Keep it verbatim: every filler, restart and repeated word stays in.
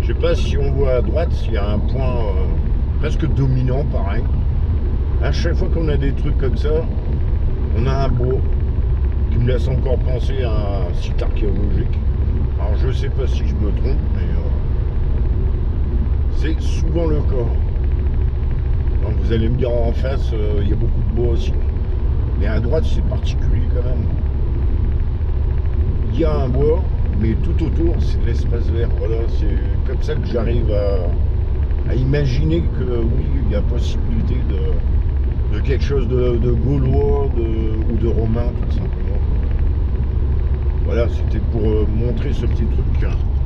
Je sais pas si on voit à droite, il y a un point euh, presque dominant, pareil. À chaque fois qu'on a des trucs comme ça, on a un bois qui me laisse encore penser à un site archéologique. Alors je sais pas si je me trompe, mais euh, c'est souvent le cas. Donc vous allez me dire en face, euh, il y a beaucoup de bois aussi. Mais à droite, c'est particulier quand même. Il y a un bois, mais tout autour, c'est de l'espace vert. Voilà, c'est comme ça que j'arrive à, à imaginer que oui, il y a possibilité de, de quelque chose de, de gaulois de, ou de romain, tout simplement. Voilà, c'était pour euh, montrer ce petit truc.